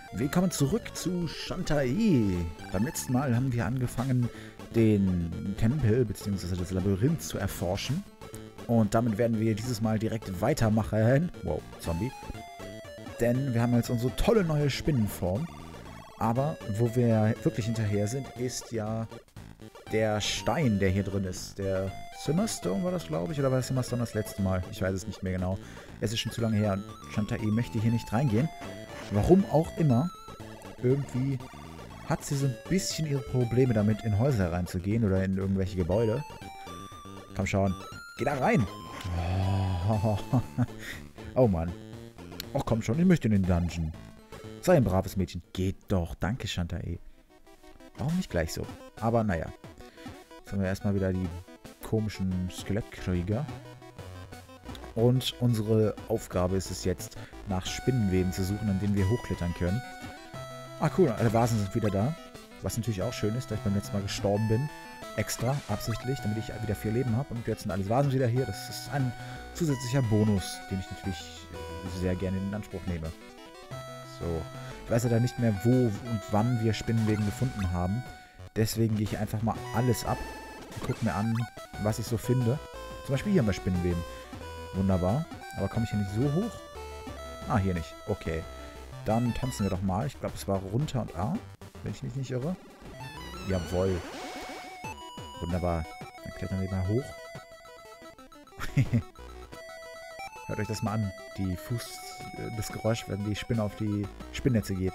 Willkommen zurück zu Shantae. Beim letzten Mal haben wir angefangen, den Tempel bzw. das Labyrinth zu erforschen. Und damit werden wir dieses Mal direkt weitermachen. Wow, Zombie. Denn wir haben jetzt unsere tolle neue Spinnenform. Aber wo wir wirklich hinterher sind, ist ja der Stein, der hier drin ist. Der Simmerstone war das, glaube ich. Oder war das Simmerstone das letzte Mal? Ich weiß es nicht mehr genau. Es ist schon zu lange her. Shantae möchte hier nicht reingehen. Warum auch immer. Irgendwie hat sie so ein bisschen ihre Probleme damit, in Häuser reinzugehen oder in irgendwelche Gebäude. Komm schon. Geh da rein. Oh Mann. Ach komm schon, ich möchte in den Dungeon. Sei ein braves Mädchen. Geht doch. Danke, Shantae. Warum nicht gleich so? Aber naja. Jetzt haben wir erstmal wieder die komischen Skelettkrieger. Und unsere Aufgabe ist es jetzt, nach Spinnenweben zu suchen, an denen wir hochklettern können. Ah cool, alle Vasen sind wieder da. Was natürlich auch schön ist, dass ich beim letzten Mal gestorben bin. Extra, absichtlich, damit ich wieder 4 Leben habe. Und jetzt sind alle Vasen wieder hier. Das ist ein zusätzlicher Bonus, den ich natürlich sehr gerne in Anspruch nehme. So. Ich weiß ja da nicht mehr, wo und wann wir Spinnenweben gefunden haben. Deswegen gehe ich einfach mal alles ab und gucke mir an, was ich so finde. Zum Beispiel hier bei Spinnenweben. Wunderbar. Aber komme ich hier nicht so hoch? Ah, hier nicht. Okay. Dann tanzen wir doch mal. Ich glaube, es war runter und A. Wenn ich mich nicht irre. Jawohl. Wunderbar. Dann klettern wir mal hoch. Hört euch das mal an. Das Geräusch, wenn die Spinne auf die Spinnnetze geht.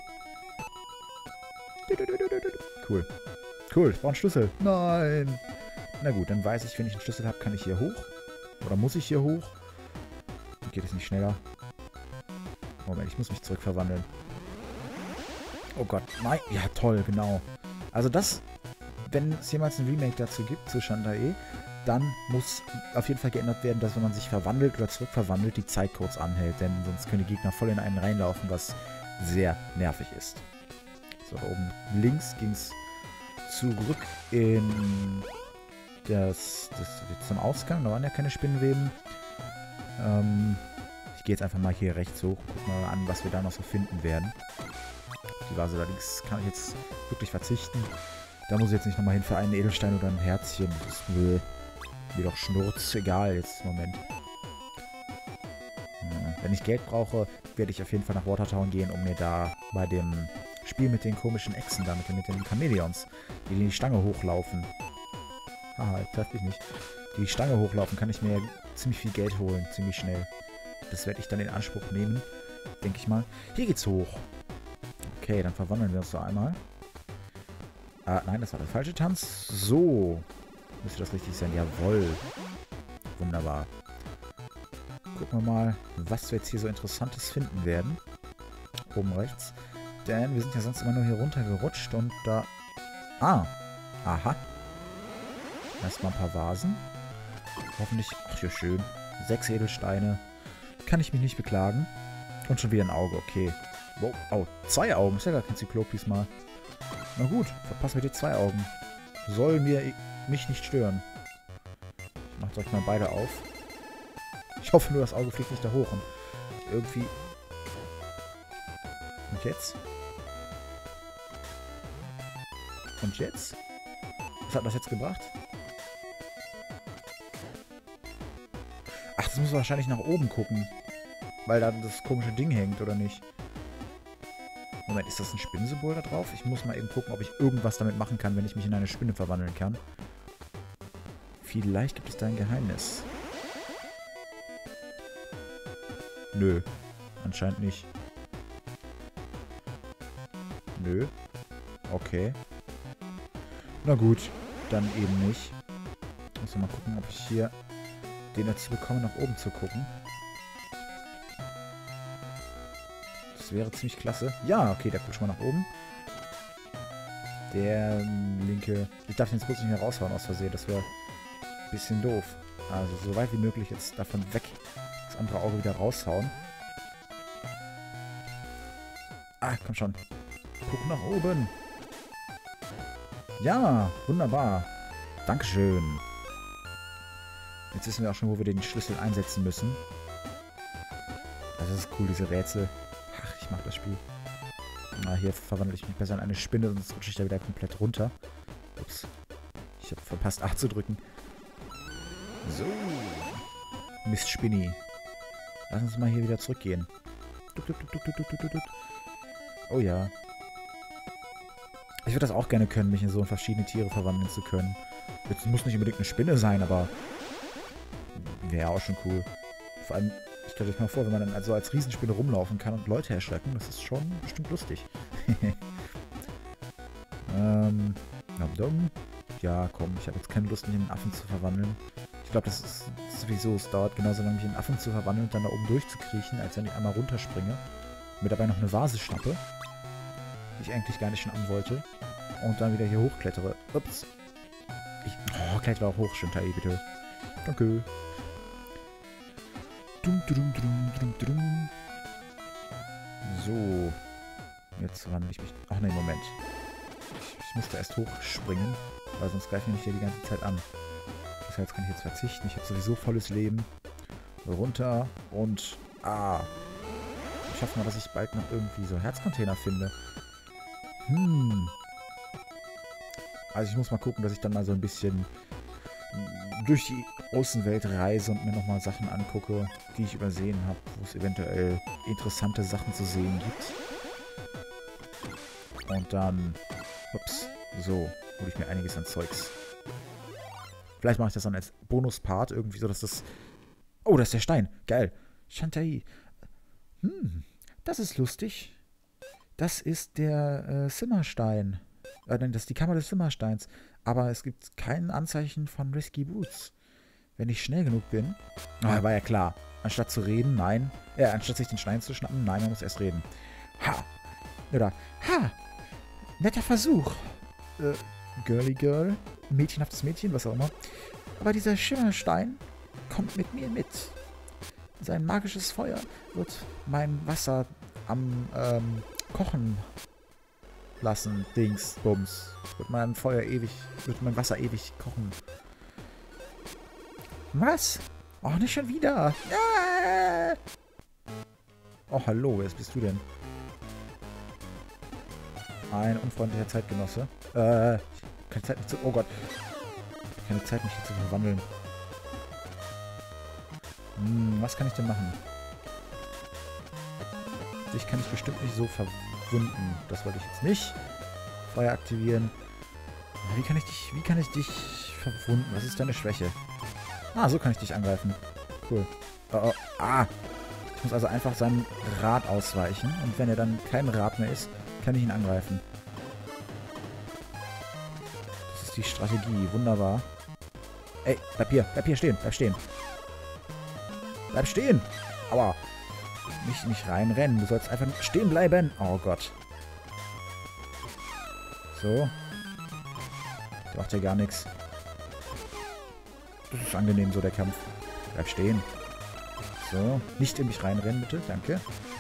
Cool. Cool, ich brauche einen Schlüssel. Nein. Na gut, dann weiß ich, wenn ich einen Schlüssel habe, kann ich hier hoch. Oder muss ich hier hoch? Geht es nicht schneller? Moment, ich muss mich zurückverwandeln. Oh Gott, nein. Ja, toll, genau. Also das, wenn es jemals ein Remake dazu gibt, zu Shantae, dann muss auf jeden Fall geändert werden, dass wenn man sich verwandelt oder zurückverwandelt, die Zeit kurz anhält. Denn sonst können die Gegner voll in einen reinlaufen, was sehr nervig ist. So, da oben links ging es zurück in zum Ausgang. Da waren ja keine Spinnenweben. Ich gehe jetzt einfach mal hier rechts hoch. Guck mal an, was wir da noch so finden werden. Die Vase da links kann ich jetzt wirklich verzichten. Da muss ich jetzt nicht nochmal hin für einen Edelstein oder ein Herzchen. Das ist mir doch schnurz egal jetzt im Moment. Wenn ich Geld brauche, werde ich auf jeden Fall nach Watertown gehen, um mir da bei dem Spiel mit den komischen Echsen da, mit den Chamäleons, die Stange hochlaufen. Haha, ich treffe mich nicht. Die Stange hochlaufen, kann ich mir ziemlich viel Geld holen, ziemlich schnell. Das werde ich dann in Anspruch nehmen, denke ich mal. Hier geht's hoch. Okay, dann verwandeln wir uns so einmal. Nein, das war der falsche Tanz. So. Müsste das richtig sein? Jawohl. Wunderbar. Gucken wir mal, was wir jetzt hier so Interessantes finden werden. Oben rechts. Denn wir sind ja sonst immer nur hier runtergerutscht und da... Ah. Aha. Erstmal ein paar Vasen. Hoffentlich... Ach ja, schön. 6 Edelsteine. Kann ich mich nicht beklagen. Und schon wieder ein Auge, okay. Wow. Oh, 2 Augen. Ist ja gar kein Zyklop diesmal. Na gut, verpassen wir die 2 Augen. Soll mich nicht stören. Ich mach euch mal beide auf. Ich hoffe nur, das Auge fliegt nicht da hoch. Und irgendwie... Und jetzt? Und jetzt? Was hat das jetzt gebracht? Ach, das muss wahrscheinlich nach oben gucken. Weil da das komische Ding hängt, oder nicht? Moment, ist das ein Spinnensymbol da drauf? Ich muss mal eben gucken, ob ich irgendwas damit machen kann, wenn ich mich in eine Spinne verwandeln kann. Vielleicht gibt es da ein Geheimnis. Nö. Anscheinend nicht. Nö. Okay. Na gut, dann eben nicht. Muss mal gucken, ob ich hier den dazu bekomme, nach oben zu gucken. Das wäre ziemlich klasse. Ja, okay, der guckt schon mal nach oben. Der linke... Ich darf den jetzt bloß nicht mehr raushauen aus Versehen. Das wäre ein bisschen doof. Also so weit wie möglich jetzt davon weg. Das andere Auge wieder raushauen. Ah, komm schon. Guck nach oben. Ja, wunderbar. Dankeschön. Jetzt wissen wir auch schon, wo wir den Schlüssel einsetzen müssen. Das ist cool, diese Rätsel. Ach, ich mag das Spiel. Ah, hier verwandle ich mich besser in eine Spinne, sonst rutsche ich da wieder komplett runter. Ups. Ich habe verpasst, A zu drücken. So. Mist, Spinni. Lass uns mal hier wieder zurückgehen. Oh ja. Ich würde das auch gerne können, mich in so verschiedene Tiere verwandeln zu können. Jetzt muss nicht unbedingt eine Spinne sein, aber wäre auch schon cool. Vor allem, stellt euch mal vor, wenn man dann also als Riesenspinne rumlaufen kann und Leute erschrecken, das ist schon bestimmt lustig. Ja, komm, ich habe jetzt keine Lust, mich in einen Affen zu verwandeln. Ich glaube, das ist sowieso, es dauert genauso lange, mich in einen Affen zu verwandeln und dann da oben durchzukriechen, als wenn ich einmal runterspringe. Mir dabei noch eine Vase schnappe, die ich eigentlich gar nicht schnappen wollte. Und dann wieder hier hochklettere. Ups. Klettere auch hoch, Shintai, bitte. Danke. So. Jetzt wandle ich mich... Ach ne, Moment. Ich müsste erst hochspringen, weil sonst greifen die mich hier die ganze Zeit an. Das heißt, kann ich jetzt verzichten. Ich habe sowieso volles Leben. Runter und... Ich hoffe mal, dass ich bald noch irgendwie so Herzcontainer finde. Also ich muss mal gucken, dass ich dann mal so ein bisschen durch die Außenwelt reise und mir nochmal Sachen angucke, die ich übersehen habe, wo es eventuell interessante Sachen zu sehen gibt. Und dann, ups, so, hole ich mir einiges an Zeugs. Vielleicht mache ich das dann als Bonuspart irgendwie so, dass das... Oh, das ist der Stein. Geil. Shantai. Das ist lustig. Das ist der Zimmerstein. Nein, das ist die Kammer des Zimmersteins. Aber es gibt kein Anzeichen von Risky Boots. Wenn ich schnell genug bin... war ja klar. Anstatt zu reden, nein. Anstatt sich den Stein zu schnappen, nein, man muss erst reden. Ha! Oder, ha! Netter Versuch. Girly Girl. Mädchenhaftes Mädchen, was auch immer. Aber dieser Schimmerstein kommt mit mir mit. Sein magisches Feuer wird mein Wasser am Kochen lassen. Dings, Bums. Wird mein Wasser ewig kochen. Was? Oh, nicht schon wieder. Oh, hallo, wer bist du denn? Ein unfreundlicher Zeitgenosse. Keine Zeit, mich zu... Oh Gott. Keine Zeit, mich hier zu verwandeln. Was kann ich denn machen? Dich kann ich bestimmt nicht so verwunden. Das wollte ich jetzt nicht. Feuer aktivieren. Wie kann ich dich verwunden? Was ist deine Schwäche? So kann ich dich angreifen. Cool. Ich muss also einfach seinem Rad ausweichen. Und wenn er dann kein Rad mehr ist, kann ich ihn angreifen. Das ist die Strategie. Wunderbar. Ey, bleib hier stehen, bleib stehen. Bleib stehen! Aua. Nicht reinrennen, du sollst einfach stehen bleiben. Oh Gott. So. Der macht ja gar nichts. Das ist angenehm so, der Kampf. Bleib stehen. So. Nicht in mich reinrennen, bitte. Danke.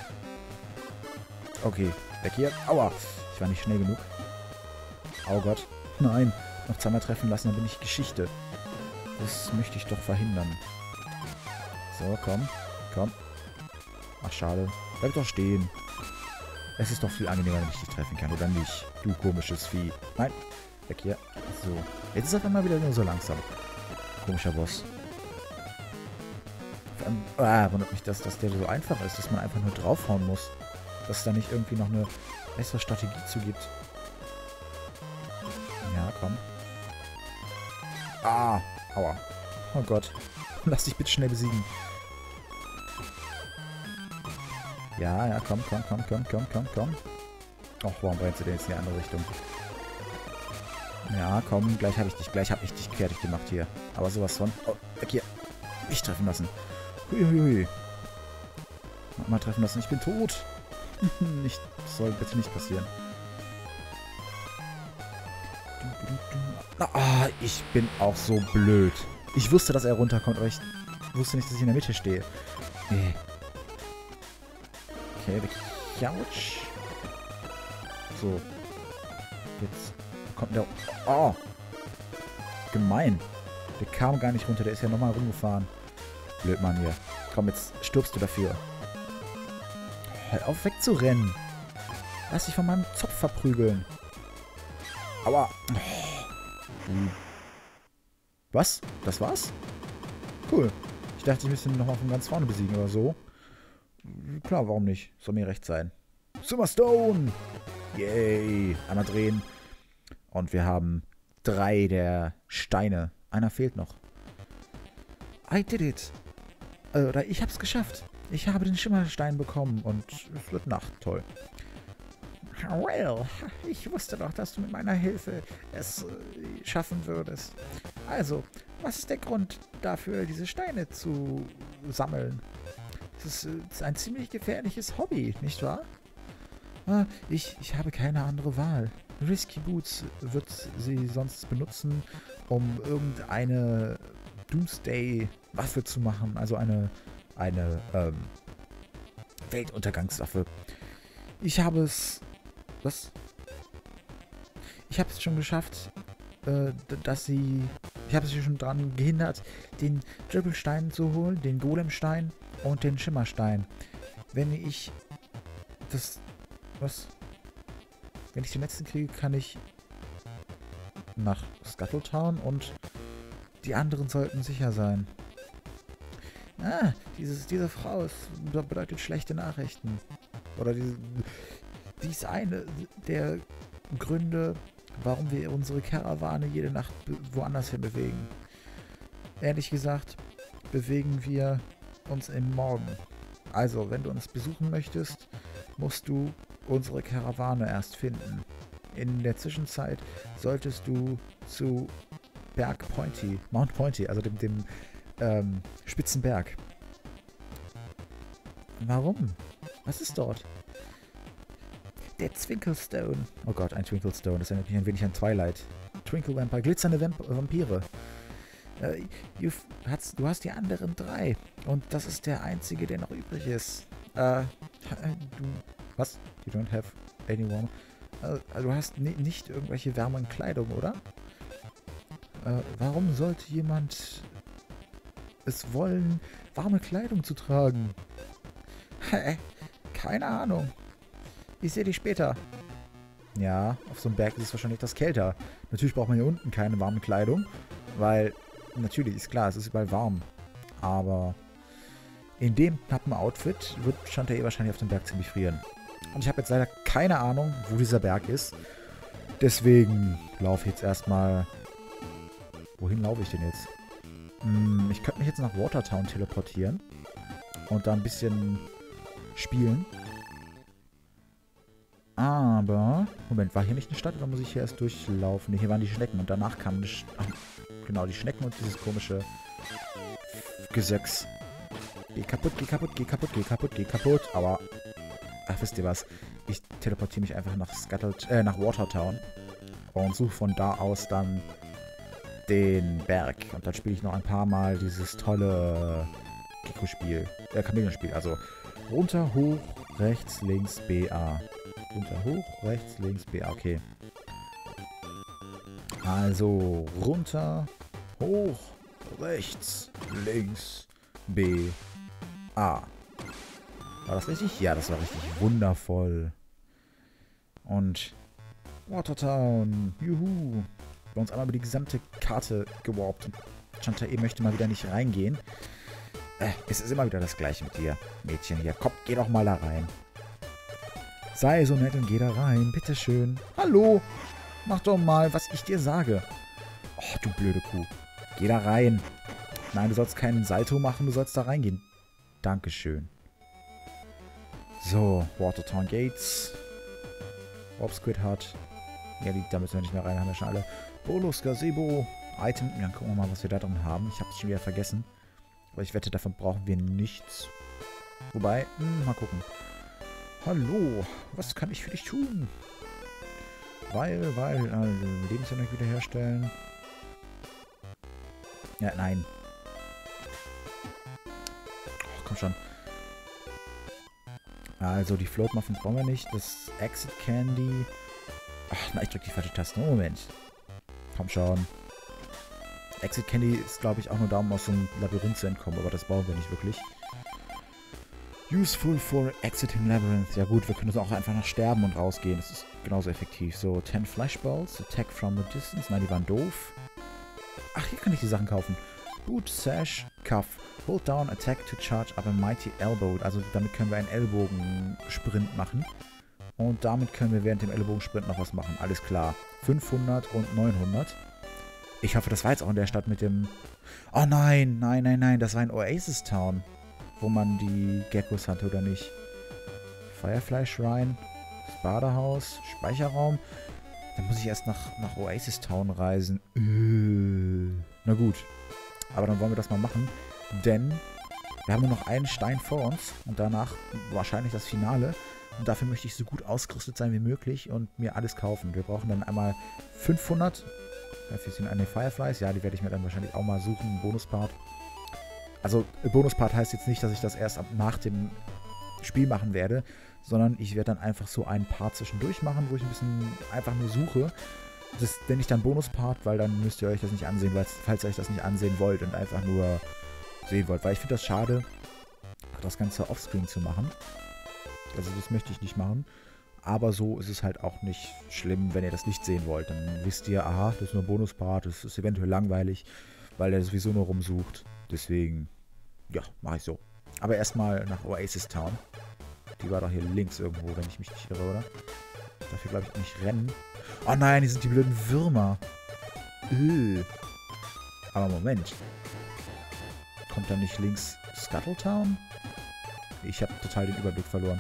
Okay. Weg hier. Aua. Ich war nicht schnell genug. Oh Gott. Nein. Noch zweimal treffen lassen, dann bin ich Geschichte. Das möchte ich doch verhindern. So, komm. Komm. Ach, schade. Bleib doch stehen. Es ist doch viel angenehmer, wenn ich dich treffen kann, oder nicht? Du komisches Vieh. Nein. Weg hier. So. Jetzt ist er auf einmal wieder nur so langsam. Komischer Boss. Wundert mich, dass der so einfach ist, dass man einfach nur draufhauen muss. Dass es da nicht irgendwie noch eine bessere Strategie zu gibt. Ja, komm. Aua. Oh Gott. Lass dich bitte schnell besiegen. Ja, komm. Och, warum brennst du denn jetzt in die andere Richtung? Ja, komm, gleich hab ich dich fertig gemacht hier. Aber sowas von... Oh, weg hier. Nicht treffen lassen. Huiuiui. Mal treffen lassen, ich bin tot. Das soll bitte nicht passieren. Ich bin auch so blöd. Ich wusste, dass er runterkommt, aber ich wusste nicht, dass ich in der Mitte stehe. Nee. Okay, weg. Couch. So. Jetzt kommt der... Oh! Gemein. Der kam gar nicht runter, der ist ja nochmal rumgefahren. Blödmann hier. Komm, jetzt stirbst du dafür. Hör auf wegzurennen. Lass dich von meinem Zopf verprügeln. Aua. Was? Das war's? Cool. Ich dachte, ich müsste ihn nochmal von ganz vorne besiegen oder so. Klar, warum nicht? Soll mir recht sein. Super Stone! Yay! Einmal drehen. Und wir haben 3 der Steine. Einer fehlt noch. I did it! Oder ich hab's geschafft. Ich habe den Schimmerstein bekommen und es wird Nacht. Toll. Well, ich wusste doch, dass du mit meiner Hilfe es schaffen würdest. Also, was ist der Grund dafür, diese Steine zu sammeln? Das ist ein ziemlich gefährliches Hobby, nicht wahr? Ich habe keine andere Wahl. Risky Boots wird sie sonst benutzen, um irgendeine Doomsday-Waffe zu machen. Also eine Weltuntergangswaffe. Ich habe es... Was? Ich habe es schon geschafft, dass sie... Ich habe sie schon daran gehindert, den Dribbelstein zu holen, den Golemstein und den Schimmerstein. Wenn ich das... Was? Wenn ich den letzten kriege, kann ich nach Scuttletown und die anderen sollten sicher sein. Ah, diese Frau bedeutet schlechte Nachrichten. Oder die ist eine der Gründe, warum wir unsere Karawane jede Nacht woanders hin bewegen. Ehrlich gesagt, bewegen wir uns im Morgen. Also, wenn du uns besuchen möchtest, musst du unsere Karawane erst finden. In der Zwischenzeit solltest du zu Mount Pointy, also dem spitzen Berg. Warum? Was ist dort? Der Twinklestone. Oh Gott, ein Twinklestone. Das erinnert mich ein wenig an Twilight. Twinkle Vampire. Glitzernde Vampire. Du hast die anderen 3. Und das ist der einzige, der noch übrig ist. Was? You don't have any warm... du hast nicht irgendwelche wärmeren Kleidung, oder? Warum sollte jemand es wollen, warme Kleidung zu tragen? Keine Ahnung. Ich sehe dich später. Ja, auf so einem Berg ist es wahrscheinlich etwas kälter. Natürlich braucht man hier unten keine warme Kleidung, weil natürlich ist klar, es ist überall warm. Aber in dem knappen Outfit wird Shantae wahrscheinlich auf dem Berg ziemlich frieren. Und ich habe jetzt leider keine Ahnung, wo dieser Berg ist. Deswegen laufe ich jetzt erstmal... Wohin laufe ich denn jetzt? Ich könnte mich jetzt nach Watertown teleportieren. Und da ein bisschen spielen. Aber... Moment, war hier nicht eine Stadt oder muss ich hier erst durchlaufen? Ne, hier waren die Schnecken und danach kamen die... Genau, die Schnecken und dieses komische Gesöcks. Geh kaputt, geh kaputt, geh kaputt, geh kaputt, geh kaputt. Aber... Ach, wisst ihr was? Ich teleportiere mich einfach nach nach Watertown. Und suche von da aus dann den Berg. Und dann spiele ich noch ein paar Mal dieses tolle Gecko-Spiel. Chamäleon-Spiel. Also runter, hoch, rechts, links, BA. Runter, hoch, rechts, links, BA. Okay. Also runter, hoch, rechts, links, BA. War das richtig? Ja, das war richtig. Wundervoll. Und Watertown. Juhu. Bei uns einmal über die gesamte Karte gewarpt. Und Shantae möchte mal wieder nicht reingehen. Es ist immer wieder das Gleiche mit dir, Mädchen hier. Komm, geh doch mal da rein. Sei so nett und geh da rein. Bitteschön. Hallo. Mach doch mal, was ich dir sage. Oh, du blöde Kuh. Geh da rein. Nein, du sollst keinen Salto machen. Du sollst da reingehen. Dankeschön. So, Watertown Gates. Warp Squid hat. Ja, da müssen wir nicht mehr rein, haben wir schon alle. Bolos, Gazebo, Item. Dann gucken wir mal, was wir da drin haben. Ich habe es schon wieder vergessen. Aber ich wette, davon brauchen wir nichts. Wobei, mal gucken. Hallo, was kann ich für dich tun? Lebensenergie wiederherstellen. Ja, nein. Oh, komm schon. Also, die Float Muffins brauchen wir nicht. Das Exit Candy. Ach, na, ich drücke die falsche Taste. Moment. Komm schon. Exit Candy ist, glaube ich, auch nur da, um aus so einem Labyrinth zu entkommen. Aber das brauchen wir nicht wirklich. Useful for exiting Labyrinth. Ja gut, wir können das auch einfach nach sterben und rausgehen. Das ist genauso effektiv. So, 10 Flashballs. Attack from a distance. Nein, die waren doof. Ach, hier kann ich die Sachen kaufen. Boot, Sash, Cuff. Hold down, attack to charge up a mighty elbow. Also damit können wir einen Ellbogensprint machen. Und damit können wir während dem Ellbogensprint noch was machen. Alles klar. 500 und 900. Ich hoffe, das war jetzt auch in der Stadt mit dem... Oh nein, nein, nein, nein. Das war ein Oasis Town, wo man die Geckos hatte, oder nicht? Firefly Shrine, das Badehaus, Speicherraum. Dann muss ich erst nach Oasis Town reisen. Na gut. Aber dann wollen wir das mal machen. Denn wir haben nur noch einen Stein vor uns. Und danach wahrscheinlich das Finale. Und dafür möchte ich so gut ausgerüstet sein wie möglich und mir alles kaufen. Wir brauchen dann einmal 500. Dafür sind eine Fireflies. Ja, die werde ich mir dann wahrscheinlich auch mal suchen. Ein Bonuspart. Also, Bonuspart heißt jetzt nicht, dass ich das erst nach dem Spiel machen werde, sondern ich werde dann einfach so einen Part zwischendurch machen, wo ich ein bisschen einfach nur suche. Das nenne ich dann Bonuspart, weil dann müsst ihr euch das nicht ansehen, falls ihr euch das nicht ansehen wollt und einfach nur sehen wollt. Weil ich finde das schade, das Ganze offscreen zu machen. Also das möchte ich nicht machen. Aber so ist es halt auch nicht schlimm, wenn ihr das nicht sehen wollt. Dann wisst ihr, aha, das ist nur ein Bonuspart, das ist eventuell langweilig, weil der sowieso nur rumsucht. Deswegen, ja, mache ich so. Aber erstmal nach Oasis Town. Die war doch hier links irgendwo, wenn ich mich nicht irre, oder? Dafür glaube ich nicht rennen. Oh nein, die sind die blöden Würmer. Aber Moment. Kommt da nicht links Scuttletown? Ich habe total den Überblick verloren.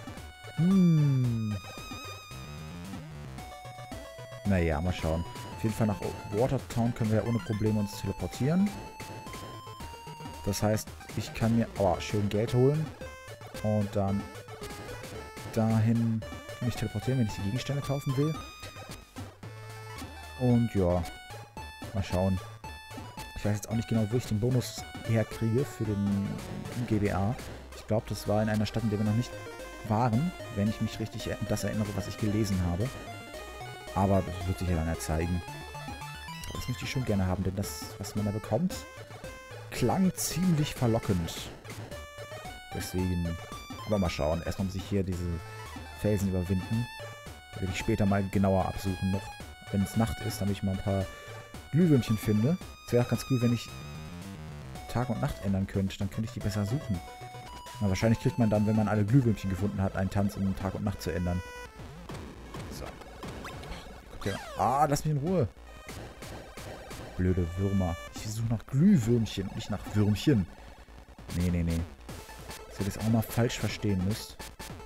Naja, mal schauen. Auf jeden Fall nach Watertown können wir ja ohne Probleme uns teleportieren. Das heißt, ich kann mir schön Geld holen und dann dahin mich teleportieren, wenn ich die Gegenstände kaufen will. Und ja, mal schauen. Ich weiß jetzt auch nicht genau, wo ich den Bonus herkriege für den GBA. Ich glaube, das war in einer Stadt, in der wir noch nicht waren, wenn ich mich richtig das erinnere, was ich gelesen habe. Aber das wird sich ja dann ja zeigen. Das möchte ich schon gerne haben, denn das, was man da bekommt, klang ziemlich verlockend. Deswegen, aber mal schauen. Erstmal muss ich hier diese Felsen überwinden. Da werde ich später mal genauer absuchen noch, wenn es Nacht ist, damit ich mal ein paar Glühwürmchen finde. Es wäre auch ganz cool, wenn ich Tag und Nacht ändern könnte. Dann könnte ich die besser suchen. Na, wahrscheinlich kriegt man dann, wenn man alle Glühwürmchen gefunden hat, einen Tanz, um Tag und Nacht zu ändern. So. Lass mich in Ruhe. Blöde Würmer. Ich suche nach Glühwürmchen, nicht nach Würmchen. Nee, nee, nee. Dass ihr das auch mal falsch verstehen müsst.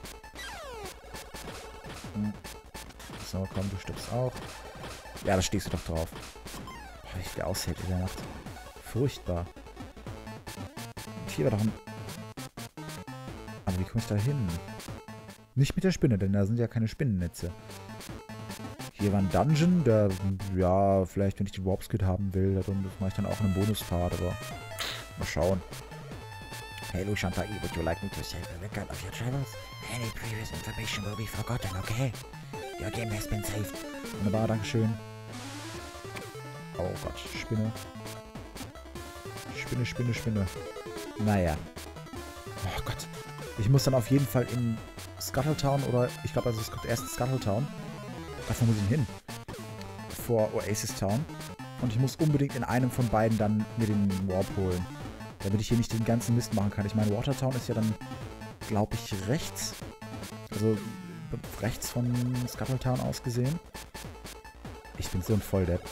So, komm, du stirbst auch. Ja, da stehst du doch drauf. Wie viel aushält in der Nacht. Furchtbar. Und hier war doch ein... Aber wie komme ich da hin? Nicht mit der Spinne, denn da sind ja keine Spinnennetze. Hier war ein Dungeon, der, ja, vielleicht, wenn ich die Warp Skid haben will, das mache ich dann auch einen Bonuspart, aber mal schauen. Hello, Shantai, would you like me to save a record of your travels? Any previous information will be forgotten, okay? Your game has been saved. Wunderbar, dankeschön. Oh Gott, Spinne. Spinne, Spinne, Spinne. Naja. Oh Gott. Ich muss dann auf jeden Fall in Scuttletown oder, ich glaube, also es kommt erst Scuttletown. Davon muss ich hin. Vor Oasis Town. Und ich muss unbedingt in einem von beiden dann mir den Warp holen. Damit ich hier nicht den ganzen Mist machen kann. Ich meine, Watertown ist ja dann, glaube ich, rechts. Also rechts von Scuttletown aus gesehen. Ich bin so ein Volldepp.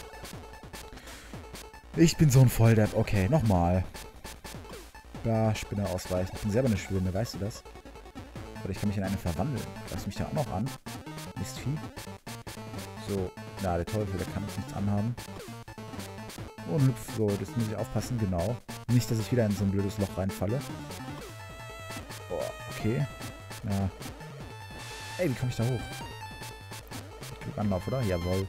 Ich bin so ein Volldepp. Okay, nochmal. Ja, Spinne ausweichen. Ich bin selber eine Spinne, weißt du das? Oder ich kann mich in eine verwandeln. Lass mich da auch noch an. Mistvieh. So, na, der Teufel, der kann uns nichts anhaben. Und hüpf, so, das muss ich aufpassen, genau. Nicht, dass ich wieder in so ein blödes Loch reinfalle. Boah, okay. Ja. Ey, wie komme ich da hoch? Klick Anlauf, oder? Jawohl.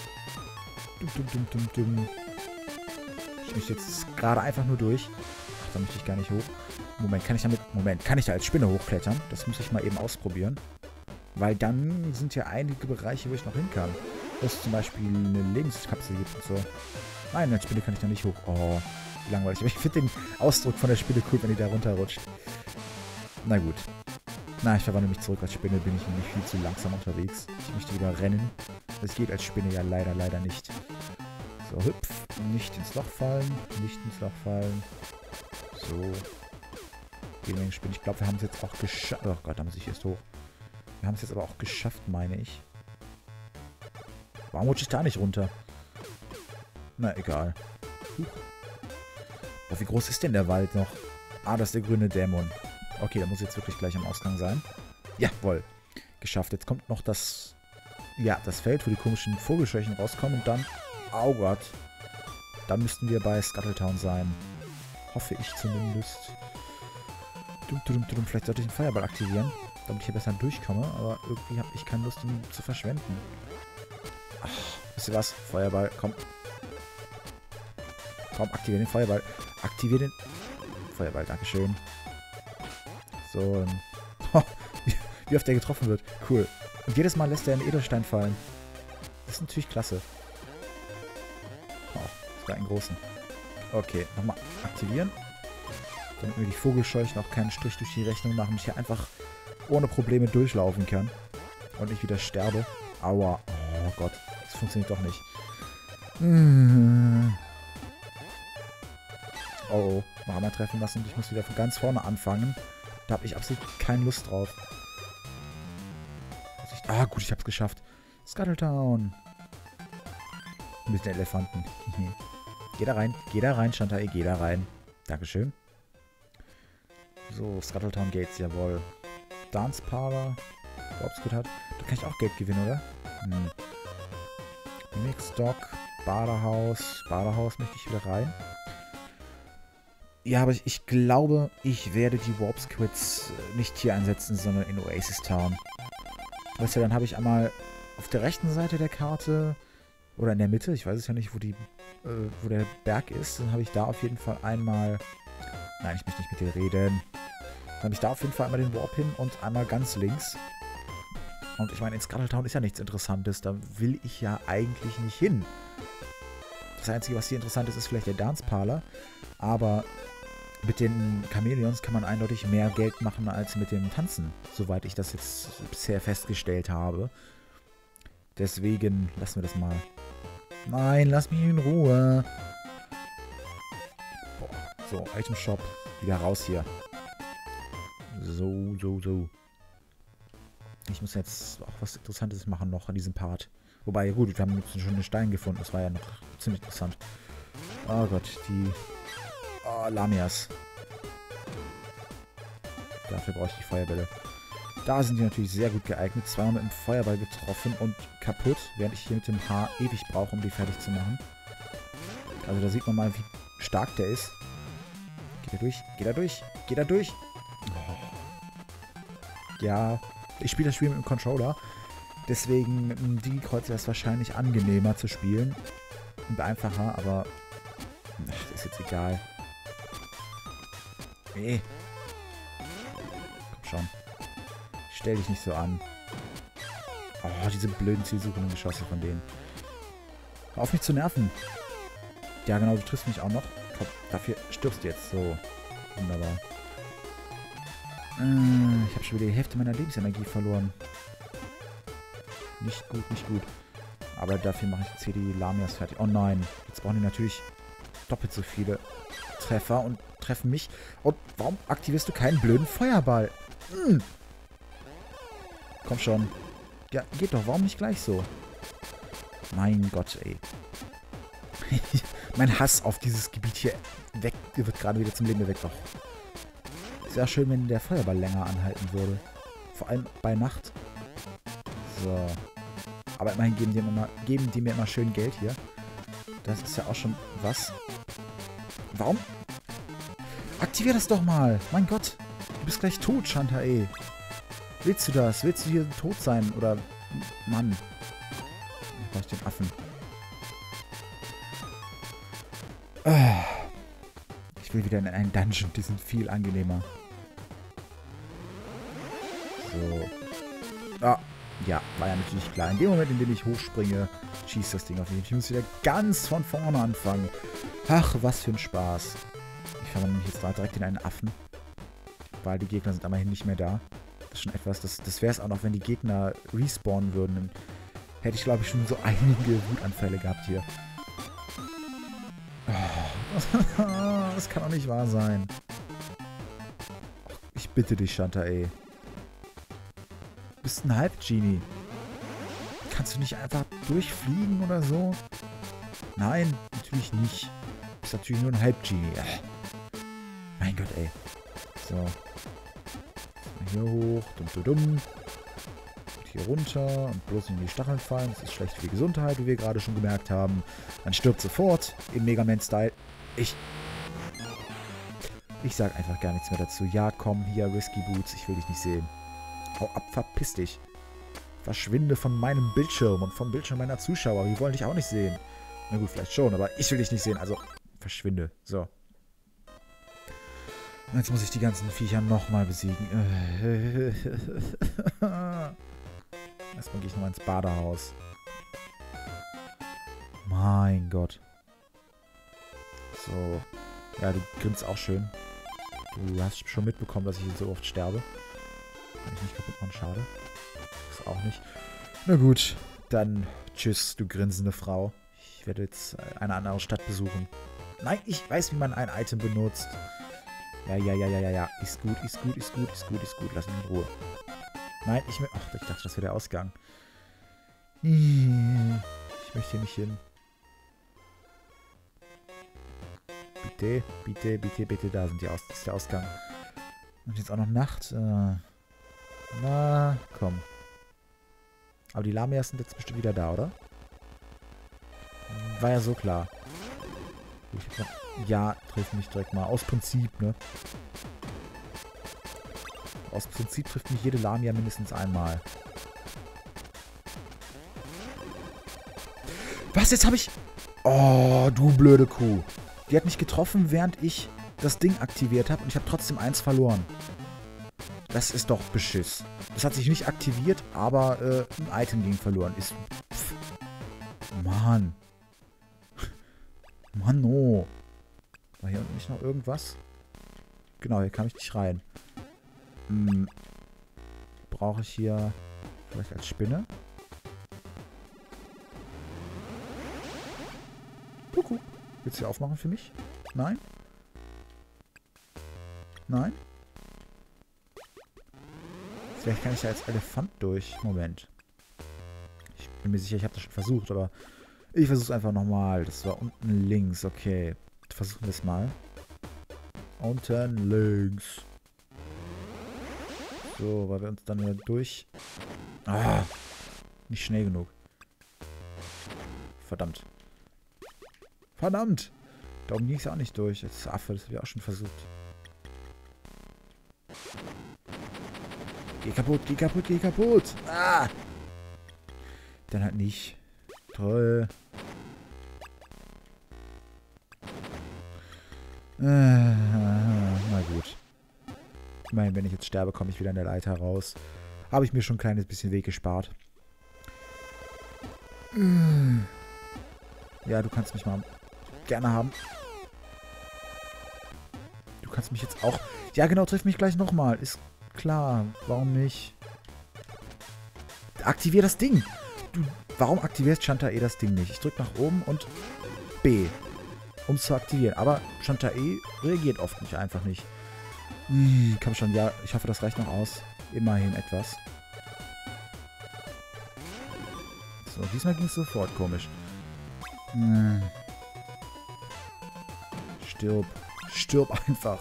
Ich möchte jetzt gerade einfach nur durch. Ach, da möchte ich gar nicht hoch. Moment, kann ich da als Spinne hochklettern? Das muss ich mal eben ausprobieren. Weil dann sind ja einige Bereiche, wo ich noch hin kann. Wo es zum Beispiel eine Lebenskapsel gibt und so. Nein, als Spinne kann ich da nicht hoch. Oh, wie langweilig. Aber ich finde den Ausdruck von der Spinne cool, wenn die da runterrutscht. Na gut. Na, ich verwandle mich zurück. Als Spinne bin ich nämlich viel zu langsam unterwegs. Ich möchte wieder rennen. Das geht als Spinne ja leider nicht. So, hüpf. Nicht ins Loch fallen. Nicht ins Loch fallen. So. Gehen wir in den Spinne. Ich glaube, wir haben es jetzt auch geschafft. Oh Gott, da muss ich jetzt hoch. Wir haben es jetzt aber auch geschafft, meine ich. Warum rutsche ich da nicht runter? Na, egal. Oh, wie groß ist denn der Wald noch? Ah, das ist der grüne Dämon. Okay, der muss jetzt wirklich gleich am Ausgang sein. Jawohl. Geschafft. Jetzt kommt noch das... Ja, das Feld, wo die komischen Vogelscheuchen rauskommen. Und dann... Oh Gott. Dann müssten wir bei Scuttletown sein. Hoffe ich zumindest. Vielleicht sollte ich den Feuerball aktivieren, damit ich hier besser durchkomme. Aber irgendwie habe ich keine Lust, ihn zu verschwenden. Ach, wisst ihr was? Feuerball, komm. Komm, aktiviere den Feuerball. Aktiviere den Feuerball, dankeschön. So, wie oft der getroffen wird. Cool. Und jedes Mal lässt er einen Edelstein fallen. Das ist natürlich klasse. Oh, sogar einen großen. Okay, nochmal aktivieren. Damit mir die Vogelscheuchen auch keinen Strich durch die Rechnung machen. Ich hier einfach ohne Probleme durchlaufen kann. Und ich wieder sterbe. Aua. Oh Gott, das funktioniert doch nicht. Oh, noch einmal treffen lassen und ich muss wieder von ganz vorne anfangen. Da habe ich absolut keine Lust drauf. Ah, gut, ich habe es geschafft. Scuttletown. Mit den Elefanten. Geh da rein, Chantal, geh da rein. Dankeschön. So, Scuttletown Gates, jawohl. Dance Parlor. Warpscoot hat. Da kann ich auch Geld gewinnen, oder? Mixdock. Badehaus. Badehaus möchte ich wieder rein. Ja, aber ich glaube, ich werde die Warp Squids nicht hier einsetzen, sondern in Oasis Town. Weißt du, dann habe ich einmal auf der rechten Seite der Karte oder in der Mitte, ich weiß es ja nicht, wo der Berg ist, dann habe ich da auf jeden Fall einmal... Nein, ich möchte nicht mit dir reden. Dann habe ich da auf jeden Fall einmal den Warp hin und einmal ganz links. Und ich meine, in Scuttletown ist ja nichts Interessantes, da will ich ja eigentlich nicht hin. Das Einzige, was hier interessant ist, ist vielleicht der Dance Parlor, aber... Mit den Chamäleons kann man eindeutig mehr Geld machen als mit dem Tanzen, soweit ich das jetzt bisher festgestellt habe. Deswegen lassen wir das mal. Nein, lass mich in Ruhe. Boah. So, Item Shop. Wieder raus hier. So. Ich muss jetzt auch was Interessantes machen noch an diesem Part. Wobei, gut, wir haben jetzt schon einen Stein gefunden. Das war ja noch ziemlich interessant. Oh Gott, die... Oh, Lamias. Dafür brauche ich die Feuerbälle. Da sind die natürlich sehr gut geeignet. Zweimal mit dem Feuerball getroffen und kaputt, während ich hier mit dem Haar ewig brauche, um die fertig zu machen. Also da sieht man mal, wie stark der ist. Geht er durch? Geht er durch? Geht er durch? Oh. Ja, ich spiele das Spiel mit dem Controller. Deswegen, die Kreuzer ist wahrscheinlich angenehmer zu spielen. Und einfacher, aber... Ach, das ist jetzt egal. Nee. Komm schon. Stell dich nicht so an. Oh, diese blöden zielsuchenden Geschosse von denen. Hör auf mich zu nerven. Ja, genau, du triffst mich auch noch. Komm, dafür stirbst du jetzt. So. Wunderbar. Ich habe schon wieder die Hälfte meiner Lebensenergie verloren. Nicht gut, nicht gut. Aber dafür mache ich jetzt hier die Lamias fertig. Oh nein. Jetzt brauchen die natürlich doppelt so viele Treffer und treffen mich. Und warum aktivierst du keinen blöden Feuerball? Komm schon. Ja, geht doch. Warum nicht gleich so? Mein Gott, ey. Mein Hass auf dieses Gebiet hier wird gerade wieder zum Leben erweckt. Doch. Sehr schön, wenn der Feuerball länger anhalten würde. Vor allem bei Nacht. So. Aber immerhin geben die mir immer schön Geld hier. Das ist ja auch schon was. Warum? Aktivier das doch mal. Mein Gott. Du bist gleich tot, Chantal. Willst du das? Willst du hier tot sein? Oder... Mann. Ich brauche den Affen. Ich will wieder in einen Dungeon. Die sind viel angenehmer. So. Ah. Ja, war ja natürlich klar. In dem Moment, in dem ich hochspringe, schießt das Ding auf mich. Ich muss wieder ganz von vorne anfangen. Ach, was für ein Spaß. Ich verwandle mich jetzt da direkt in einen Affen. Weil die Gegner sind immerhin nicht mehr da. Das ist schon etwas, das wäre es auch noch, wenn die Gegner respawnen würden. Dann hätte ich, glaube ich, schon so einige Wutanfälle gehabt hier. Oh, das kann doch nicht wahr sein. Ich bitte dich, Shanta, ey. Du bist ein Halb-Genie. Kannst du nicht einfach durchfliegen oder so? Nein, natürlich nicht. Du bist natürlich nur ein Halb-Genie. Mein Gott, ey. So. Hier hoch. Dumm. Und hier runter. Und bloß in die Stacheln fallen. Das ist schlecht für die Gesundheit, wie wir gerade schon gemerkt haben. Dann stirbt sofort im Mega Man-Style. Ich sag einfach gar nichts mehr dazu. Ja, komm, hier, Risky Boots. Ich will dich nicht sehen. Hau ab, verpiss dich. Verschwinde von meinem Bildschirm und vom Bildschirm meiner Zuschauer. Die wollen dich auch nicht sehen. Na gut, vielleicht schon, aber ich will dich nicht sehen. Also, verschwinde. So. Und jetzt muss ich die ganzen Viecher nochmal besiegen. Erstmal gehe ich nochmal ins Badehaus. Mein Gott. So. Ja, du grinst auch schön. Du hast schon mitbekommen, dass ich so oft sterbe. Kann ich nicht kaputt machen, schade. Das auch nicht. Na gut, dann tschüss, du grinsende Frau. Ich werde jetzt eine andere Stadt besuchen. Nein, ich weiß, wie man ein Item benutzt. Ja. Ist gut. Lass mich in Ruhe. Nein, ach, ich dachte, das wäre der Ausgang. Ich möchte hier nicht hin. Bitte, da sind das ist der Ausgang. Und jetzt auch noch Nacht. Na, komm. Aber die Lamias sind jetzt bestimmt wieder da, oder? War ja so klar. Ja, trifft mich direkt mal. Aus Prinzip, ne? Aus Prinzip trifft mich jede Lamia mindestens einmal. Was? Jetzt habe ich... Oh, du blöde Kuh. Die hat mich getroffen, während ich das Ding aktiviert habe und ich habe trotzdem 1 verloren. Das ist doch Beschiss. Das hat sich nicht aktiviert, aber ein Item ging verloren. Mann. Mann, oh. War hier unten nicht noch irgendwas? Genau, hier kam ich nicht rein. Brauche ich hier vielleicht als Spinne? Kuckuck. Willst du hier aufmachen für mich? Nein? Nein? Vielleicht kann ich ja als Elefant durch. Moment. Ich bin mir sicher, ich habe das schon versucht, aber ich versuche es einfach nochmal. Das war unten links. Okay. Versuchen wir es mal. Unten links. So, weil wir uns dann wieder durch... Ah! Nicht schnell genug. Verdammt. Verdammt! Da oben ging es ja auch nicht durch. Jetzt Affe, das habe ich auch schon versucht. Geh kaputt! Ah! Dann halt nicht. Toll. Na gut. Immerhin, wenn ich jetzt sterbe, komme ich wieder in der Leiter raus. Habe ich mir schon ein kleines bisschen Weg gespart. Ja, du kannst mich mal gerne haben. Du kannst mich jetzt auch... Ja, genau, triff mich gleich nochmal. Ist klar. Warum nicht? Aktivier das Ding. Warum aktivierst Shanta das Ding nicht? Ich drücke nach oben und B. Um es zu aktivieren. Aber Shanta reagiert oft nicht, einfach nicht. Komm schon, ja, ich hoffe, das reicht noch aus. Immerhin etwas. So, diesmal ging es sofort komisch. Stirb einfach.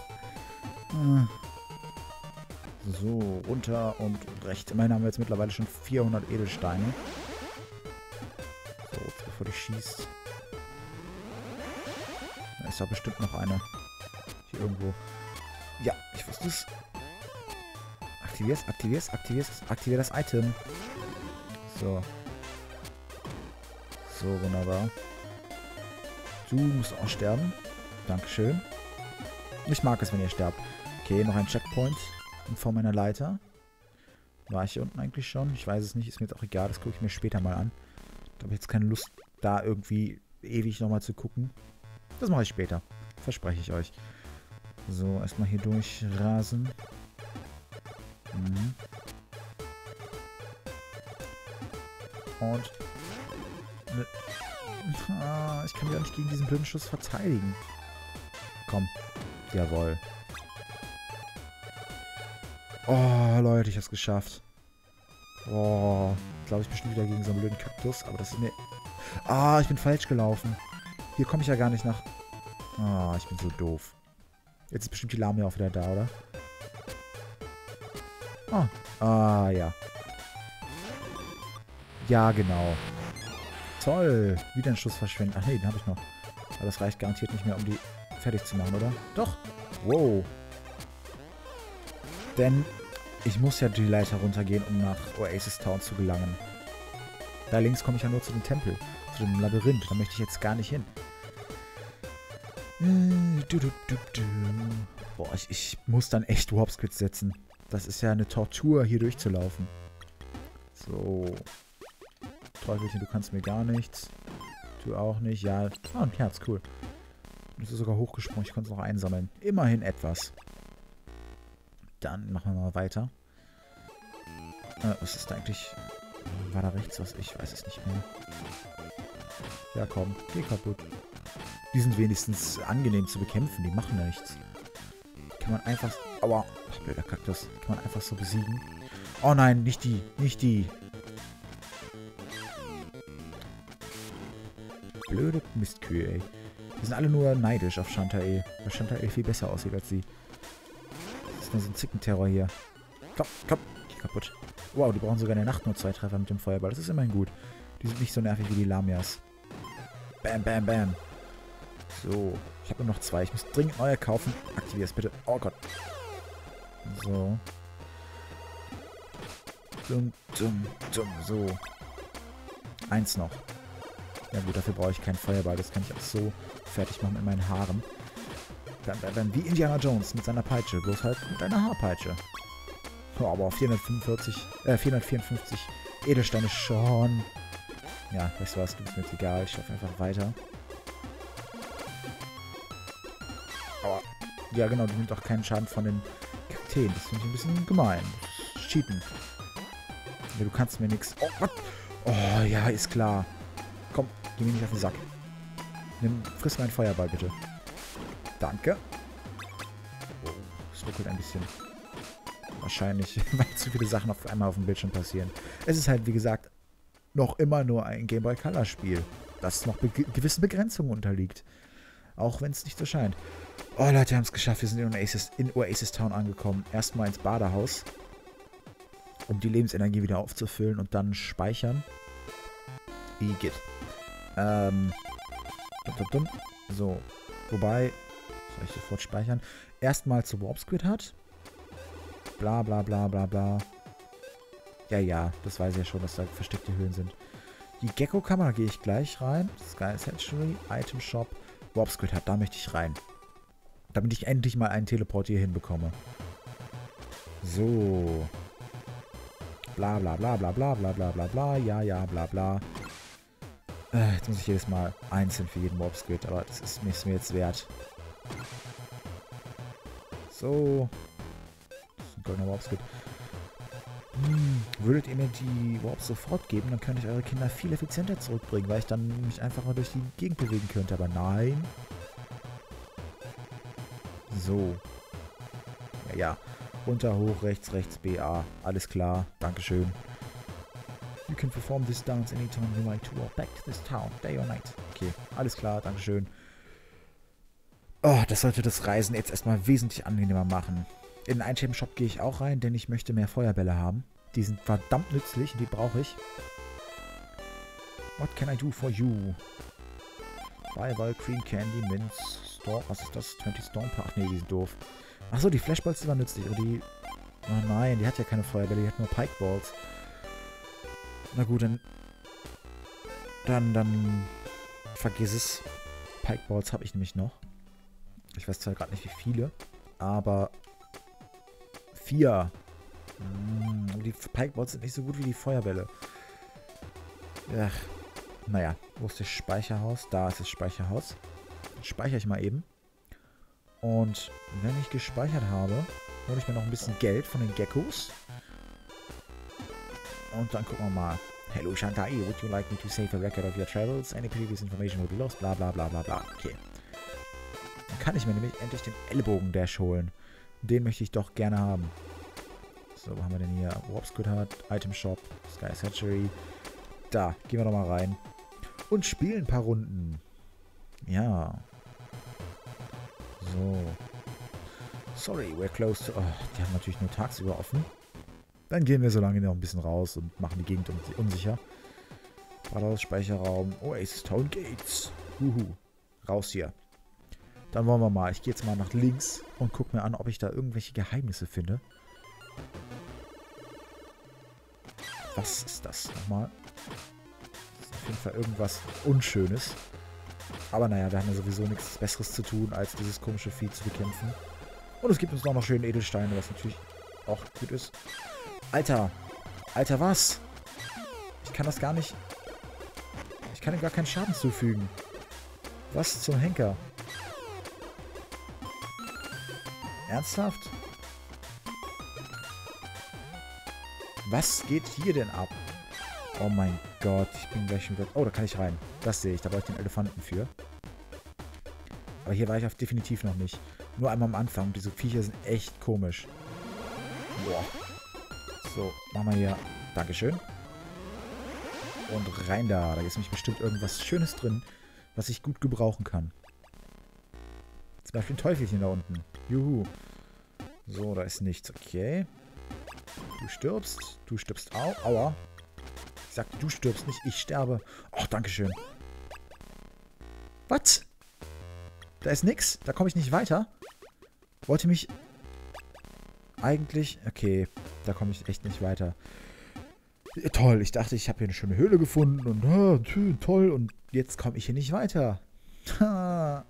So, runter und rechts. Immerhin haben wir jetzt mittlerweile schon 400 Edelsteine. So, jetzt bevor die schießt. Da ist doch bestimmt noch eine. Hier irgendwo. Ja, ich wusste es. Aktivier das Item. So. So, wunderbar. Du musst auch sterben. Dankeschön. Ich mag es, wenn ihr sterbt. Okay, noch ein Checkpoint in Form einer Leiter. War ich hier unten eigentlich schon? Ich weiß es nicht, ist mir jetzt auch egal. Das gucke ich mir später mal an. Ich habe jetzt keine Lust, da irgendwie ewig nochmal zu gucken. Das mache ich später. Verspreche ich euch. So, erstmal hier durchrasen. Mhm. Und... Ich kann mich auch nicht gegen diesen blöden Schuss verteidigen. Komm. Jawohl. Oh, Leute, ich hab's geschafft. Oh, glaube ich bestimmt wieder gegen so einen blöden Kaktus, aber das ist mir... Ah, ich bin falsch gelaufen. Hier komme ich ja gar nicht nach... Ah, ich bin so doof. Jetzt ist bestimmt die Lamia auch wieder da, oder? Ah, ja. Ja, genau. Toll. Wieder einen Schuss verschwenden. Ach nee, den habe ich noch. Aber das reicht garantiert nicht mehr, um die fertig zu machen, oder? Doch. Wow. Denn ich muss ja die Leiter runtergehen, um nach Oasis Town zu gelangen. Da links komme ich ja nur zu dem Tempel, zu dem Labyrinth. Da möchte ich jetzt gar nicht hin. Boah, ich muss dann echt Warp Squids setzen. Das ist ja eine Tortur, hier durchzulaufen. So. Teufelchen, du kannst mir gar nichts. Du auch nicht. Ja. Ah, ein Herz, cool. Das ist sogar hochgesprungen. Ich konnte es noch einsammeln. Immerhin etwas. Dann machen wir mal weiter. Was ist da eigentlich? War da rechts was? Ich weiß es nicht mehr. Ja, komm. Geh kaputt. Die sind wenigstens angenehm zu bekämpfen. Die machen nichts. Kann man einfach... Aua. Ach, blöder Kaktus. Kann man einfach so besiegen. Oh nein, nicht die. Nicht die. Blöde Mistkühe, ey. Die sind alle nur neidisch auf Chantae. Weil Chantae viel besser aussieht als sie. Das ist nur so ein Zickenterror hier. Komm, komm. Geh kaputt. Wow, die brauchen sogar in der Nacht nur 2 Treffer mit dem Feuerball. Das ist immerhin gut. Die sind nicht so nervig wie die Lamias. Bam, bam, bam. So. Ich habe nur noch 2. Ich muss dringend neue kaufen. Aktivier es bitte. Oh Gott. So. Dumm, dumm, dumm. So. 1 noch. Ja gut, dafür brauche ich keinen Feuerball. Das kann ich auch so fertig machen mit meinen Haaren. Dann wie Indiana Jones mit seiner Peitsche. Bloß halt mit einer Haarpeitsche. Oh, aber 454 Edelsteine schon. Ja, weißt du was, du bist mir jetzt egal. Ich laufe einfach weiter. Aber, ja genau, die nimmt auch keinen Schaden von den Kakteen. Das finde ich ein bisschen gemein. Das ist Cheaten. Ja, du kannst mir nichts... Oh, Gott. Oh, ja, ist klar. Komm, geh mir nicht auf den Sack. Friss meinen Feuerball, bitte. Danke. Oh, es ruckelt ein bisschen. Wahrscheinlich, weil zu viele Sachen auf einmal auf dem Bildschirm passieren. Es ist halt, wie gesagt, noch immer nur ein Game Boy Color Spiel, das noch gewissen Begrenzungen unterliegt. Auch wenn es nicht so scheint. Oh Leute, wir haben es geschafft. Wir sind in Oasis Town angekommen. Erstmal ins Badehaus, um die Lebensenergie wieder aufzufüllen und dann speichern. Igitt. So. Wobei, soll ich sofort speichern? Erstmal zu Warp Squid hat. Bla bla bla bla bla. Ja, das weiß ich ja schon, dass da versteckte Höhlen sind. Die Gecko-Kammer gehe ich gleich rein. Sky Sanctuary, Item Shop, Warp Squid hat, da möchte ich rein. Damit ich endlich mal einen Teleport hier hinbekomme. So. Bla bla bla bla bla bla bla bla bla. Ja, bla bla. Jetzt muss ich jedes Mal einzeln für jeden Warp Squid, aber das ist mir jetzt wert. So. Das ist ein goldener Warp Squid. Würdet ihr mir die Warps sofort geben, dann könnte ich eure Kinder viel effizienter zurückbringen, weil ich dann mich einfach mal durch die Gegend bewegen könnte. Aber nein. So. Ja. Runter, hoch, rechts, BA. Alles klar. Dankeschön. You can perform this dance anytime you like to walk back to this town, day or night. Okay, alles klar, Dankeschön. Oh, das sollte das Reisen jetzt erstmal wesentlich angenehmer machen. In den Item-Shop gehe ich auch rein, denn ich möchte mehr Feuerbälle haben. Die sind verdammt nützlich und die brauche ich. What can I do for you? Fireball, Cream Candy, Mints, Storm. Was ist das? 20 Storm Ach nee, die sind doof. Achso, die Flashballs sind nützlich, aber die... Oh nein, die hat ja keine Feuerbälle, die hat nur Pikeballs. Na gut, dann vergiss es. Pikeballs habe ich nämlich noch. Ich weiß zwar gerade nicht, wie viele, aber 4. Die Pikeballs sind nicht so gut wie die Feuerbälle. Ach, naja, wo ist das Speicherhaus? Da ist das Speicherhaus. Speichere ich mal eben. Und wenn ich gespeichert habe, hole ich mir noch ein bisschen Geld von den Geckos. Und dann gucken wir mal. Hello Shantai, would you like me to save a record of your travels? Any previous information will be lost, bla bla bla bla bla. Okay. Dann kann ich mir nämlich endlich den Ellbogen-Dash holen. Den möchte ich doch gerne haben. So, wo haben wir denn hier? Warp Squid Hut, Item Shop, Sky Hatchery. Da, gehen wir doch mal rein. Und spielen ein paar Runden. Ja. So. Sorry, we're close to... Oh, die haben natürlich nur tagsüber offen. Dann gehen wir so lange noch ein bisschen raus und machen die Gegend unsicher. Geradeaus, Speicherraum, Oasis Town Gates. Raus hier. Dann wollen wir mal. Ich gehe jetzt mal nach links und gucke mir an, ob ich da irgendwelche Geheimnisse finde. Was ist das nochmal? Das ist auf jeden Fall irgendwas Unschönes. Aber naja, wir haben ja sowieso nichts Besseres zu tun, als dieses komische Vieh zu bekämpfen. Und es gibt uns noch schöne Edelsteine, was natürlich auch gut ist. Alter! Alter, was? Ich kann das gar nicht... Ich kann ihm gar keinen Schaden zufügen. Was zum Henker? Ernsthaft? Was geht hier denn ab? Oh mein Gott, ich bin gleich schon wieder... Oh, da kann ich rein. Das sehe ich, da brauche ich den Elefanten für. Aber hier war ich definitiv noch nicht. Nur einmal am Anfang. Diese Viecher sind echt komisch. Boah. So, machen wir hier. Dankeschön. Und rein da. Da ist nämlich bestimmt irgendwas Schönes drin, was ich gut gebrauchen kann. Zum Beispiel ein Teufelchen da unten. Juhu. So, da ist nichts. Okay. Du stirbst. Du stirbst auch. Aua. Ich sagte, du stirbst nicht. Ich sterbe. Oh, Dankeschön. Was? Da ist nix. Da komme ich nicht weiter. Wollte mich... Eigentlich... Okay, da komme ich echt nicht weiter. Toll, ich dachte, ich habe hier eine schöne Höhle gefunden und toll. Und jetzt komme ich hier nicht weiter. Mal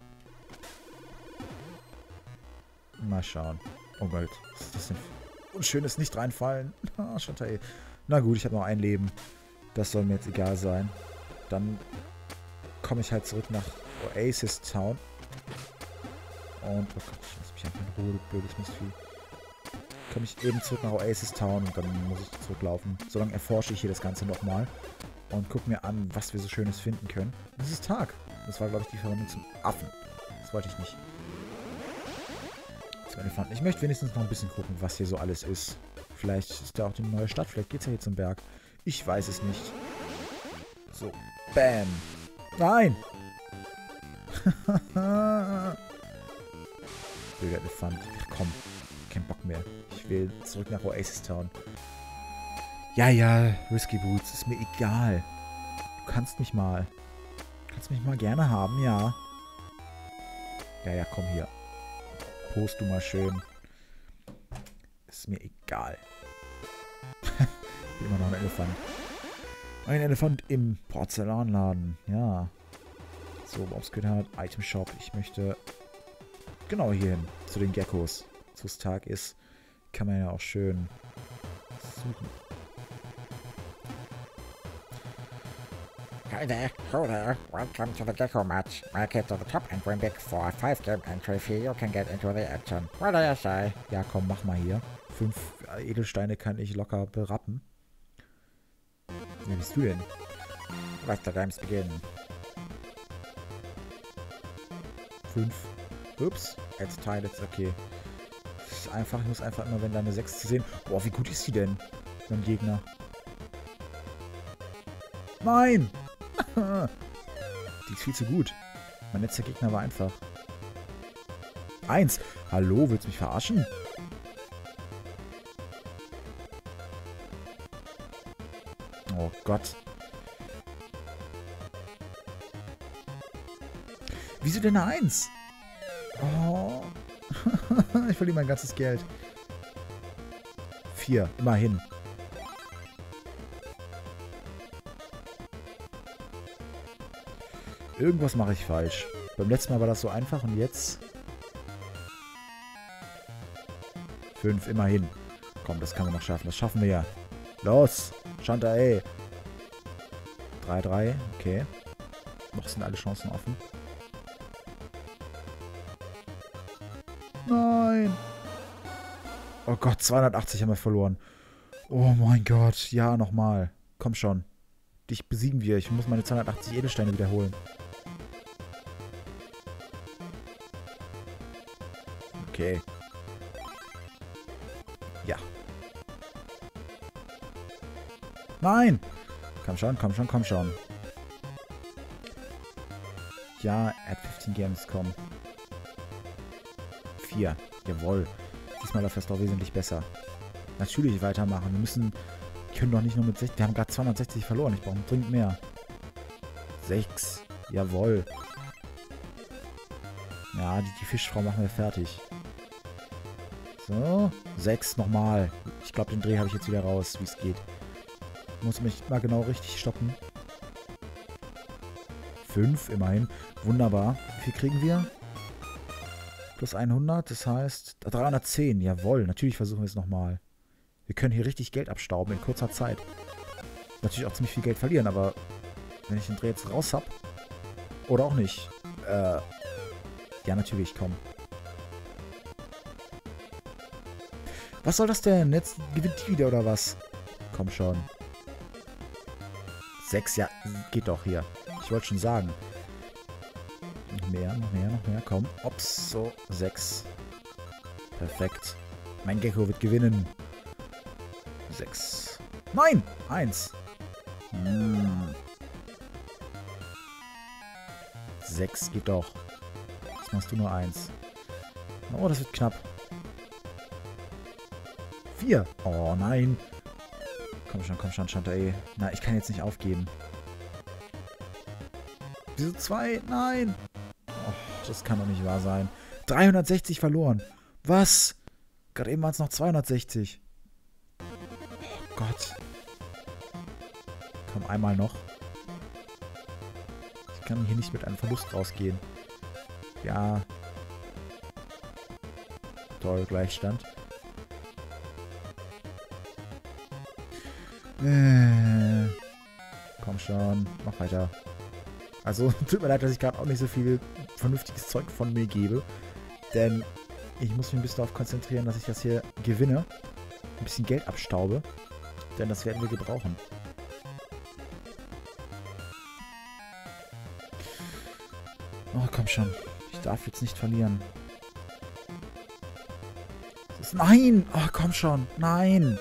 schauen. Oh Gott, was ist das denn? Unschönes nicht reinfallen. Shantai. Na gut, ich habe noch ein Leben. Das soll mir jetzt egal sein. Dann komme ich halt zurück nach Oasis Town. Und, oh Gott, ich lass mich einfach in Ruhe, du blödes Mistvieh. Komme ich eben zurück nach Oasis Town und dann muss ich zurücklaufen. Solange erforsche ich hier das Ganze nochmal und gucke mir an, was wir so Schönes finden können. Und es ist Tag. Das war, glaube ich, die Verwandlung zum Affen. Das wollte ich nicht. Zum Elefanten. Ich möchte wenigstens noch ein bisschen gucken, was hier so alles ist. Vielleicht ist da auch die neue Stadt. Vielleicht geht es ja hier zum Berg. Ich weiß es nicht. So. Bam. Nein! Blöder Elefant. Ach komm. Kein Bock mehr. Ich will zurück nach Oasis Town. Ja, ja, Risky Boots. Ist mir egal. Du kannst mich mal. Du kannst mich mal gerne haben, ja. Ja, ja, komm hier. Post du mal schön. Ist mir egal. Immer noch ein Elefant. Ein Elefant im Porzellanladen. Ja. So, Warp Squid Hut, Item Shop. Ich möchte genau hierhin. Zu den Geckos. Wo es Tag ist, kann man ja auch schön suchen. Hi there, ho there, welcome to the Gecko Match. Market to the top and win big for a 5-game entry fee. You can get into the action. What do you say? Ja, komm, mach mal hier. 5 Edelsteine kann ich locker berappen. Wer bist du denn? Let the games begin. 5. Ups, jetzt Teil, jetzt okay. Einfach, ich muss einfach immer, wenn da eine 6 zu sehen. Boah, wie gut ist die denn? Mein Gegner. Nein! Die ist viel zu gut. Mein letzter Gegner war einfach. 1. Hallo, willst du mich verarschen? Oh Gott. Wieso denn eine 1? Oh. Ich verliere mein ganzes Geld. 4, immerhin. Irgendwas mache ich falsch. Beim letzten Mal war das so einfach und jetzt... 5, immerhin. Komm, das kann man noch schaffen. Das schaffen wir ja. Los! Shantai! 3-3, okay. Noch sind alle Chancen offen. Nein! Oh Gott, 280 haben wir verloren. Oh mein Gott. Ja, nochmal. Komm schon. Dich besiegen wir. Ich muss meine 280 Edelsteine wiederholen. Okay. Ja. Nein! Komm schon, komm schon, komm schon. Ja, add 15 Games, komm. 4. Jawohl. Diesmal läuft das doch wesentlich besser. Natürlich weitermachen. Wir können doch nicht nur mit 60. Wir haben gerade 260 verloren. Ich brauche dringend mehr. 6. Jawohl. Ja, die Fischfrau machen wir fertig. So. 6 nochmal. Ich glaube, den Dreh habe ich jetzt wieder raus, wie es geht. Muss mich mal genau richtig stoppen. 5, immerhin. Wunderbar. Wie viel kriegen wir? Plus 100, das heißt 310. Jawohl, natürlich versuchen wir es nochmal. Wir können hier richtig Geld abstauben in kurzer Zeit. Natürlich auch ziemlich viel Geld verlieren, aber wenn ich den Dreh jetzt raus hab. Oder auch nicht. Ja, natürlich, komm. Was soll das denn? Jetzt gewinnt die wieder, oder was? Komm schon. 6, ja, geht doch hier. Ich wollte schon sagen. Noch mehr, noch mehr, noch mehr. Komm. Ups, so. 6. Perfekt. Mein Gecko wird gewinnen. 6. Nein! 1. 6 geht doch. Jetzt machst du nur 1. Oh, das wird knapp. 4. Oh, nein. Komm schon, Chantal. Na, ich kann jetzt nicht aufgeben. Wieso 2? Nein. Oh, das kann doch nicht wahr sein. 360 verloren. Was? Gerade eben waren es noch 260. Oh Gott. Komm, einmal noch. Ich kann hier nicht mit einem Verlust rausgehen. Ja. Toll, Gleichstand. Komm schon, mach weiter. Also, tut mir leid, dass ich gerade auch nicht so viel vernünftiges Zeug von mir gebe. Denn ich muss mich ein bisschen darauf konzentrieren, dass ich das hier gewinne. Ein bisschen Geld abstaube. Denn das werden wir gebrauchen. Oh, komm schon. Ich darf jetzt nicht verlieren. Nein! Oh, komm schon. Nein!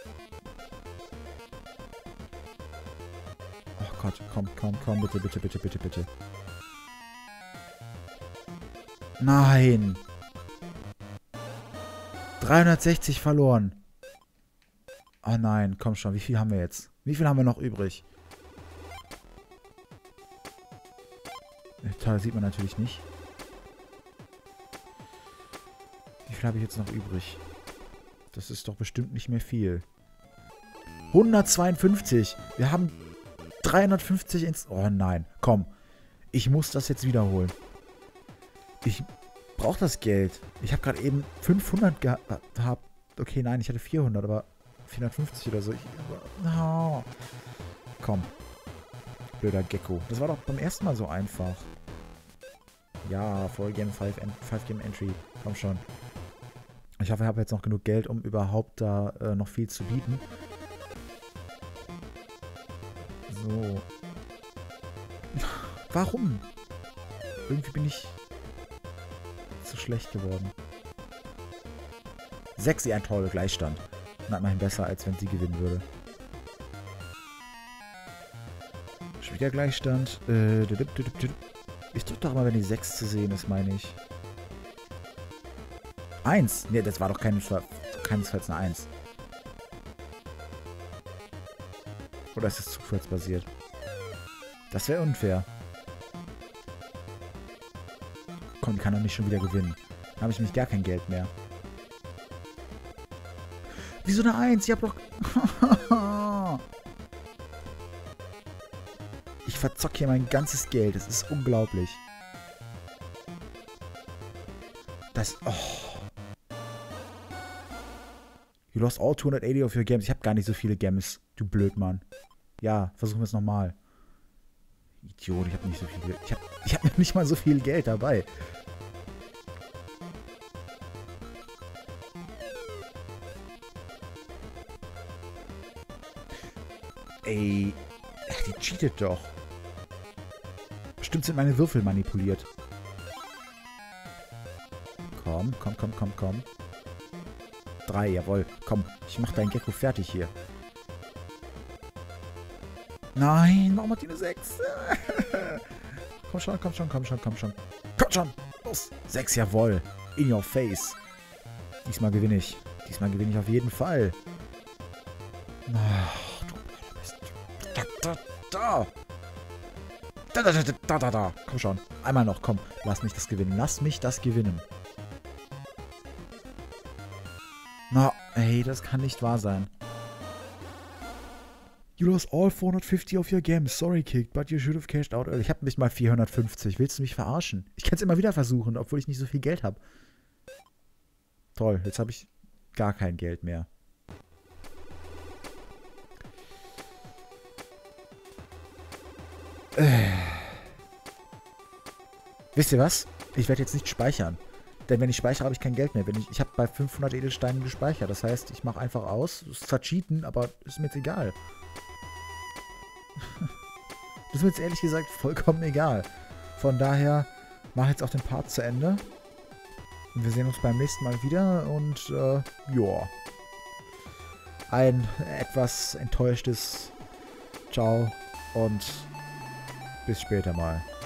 Oh Gott, komm, bitte. Nein! 360 verloren. Oh nein, komm schon, wie viel haben wir jetzt? Wie viel haben wir noch übrig? Toll, sieht man natürlich nicht. Wie viel habe ich jetzt noch übrig? Das ist doch bestimmt nicht mehr viel. 152. Wir haben 350 ins... Oh nein, komm. Ich muss das jetzt wiederholen. Ich brauche das Geld. Ich habe gerade eben 500 gehabt. Okay, nein, ich hatte 400, aber 450 oder so. Oh. Komm. Blöder Gecko. Das war doch beim ersten Mal so einfach. Ja, 4 Game 5 Game Entry. Komm schon. Ich hoffe, ich habe jetzt noch genug Geld, um überhaupt da noch viel zu bieten. So. Warum? Irgendwie bin ich zu schlecht geworden. 6, ein toller Gleichstand. Na, immerhin besser, als wenn sie gewinnen würde. Schon wieder Gleichstand. Ich drücke doch mal, wenn die 6 zu sehen ist, meine ich. 1? Ne, das war doch keinesfalls eine 1. Oder ist es zufallsbasiert? Das wäre unfair. Komm, die kann doch nicht schon wieder gewinnen. Dann habe ich nämlich gar kein Geld mehr. Wieso eine 1? Ich hab doch... Ich verzock hier mein ganzes Geld. Das ist unglaublich. Das... Oh. You lost all 280 of your games. Ich habe gar nicht so viele Games. Du Blödmann. Ja, versuchen wir es nochmal. Idiot, ich habe nicht so viel... Ich hab nicht mal so viel Geld dabei. Ey. Ach, die cheatet doch. Bestimmt sind meine Würfel manipuliert. Komm, komm, komm, komm, komm. 3, jawohl. Komm, ich mach deinen Gecko fertig hier. Nein, warum hat die eine 6? Komm schon, komm schon, komm schon, komm schon. Komm schon, los. 6, jawohl. In your face. Diesmal gewinne ich. Diesmal gewinne ich auf jeden Fall. Ach, du bist... Da. Komm schon. Einmal noch, komm. Lass mich das gewinnen. Lass mich das gewinnen. Na, ey, das kann nicht wahr sein. You lost all 450 of your games. Sorry, Kick, but you should have cashed out early. Ich hab nicht mal 450. Willst du mich verarschen? Ich kann es immer wieder versuchen, obwohl ich nicht so viel Geld habe. Toll, jetzt habe ich gar kein Geld mehr. Wisst ihr was? Ich werde jetzt nicht speichern. Denn wenn ich speichere, habe ich kein Geld mehr. Ich habe bei 500 Edelsteinen gespeichert. Das heißt, ich mache einfach aus. Das ist zwar cheaten, aber ist mir jetzt egal. Das ist mir jetzt ehrlich gesagt vollkommen egal. Von daher mache ich jetzt auch den Part zu Ende. Und wir sehen uns beim nächsten Mal wieder. Und ja. Ein etwas enttäuschtes Ciao und bis später mal.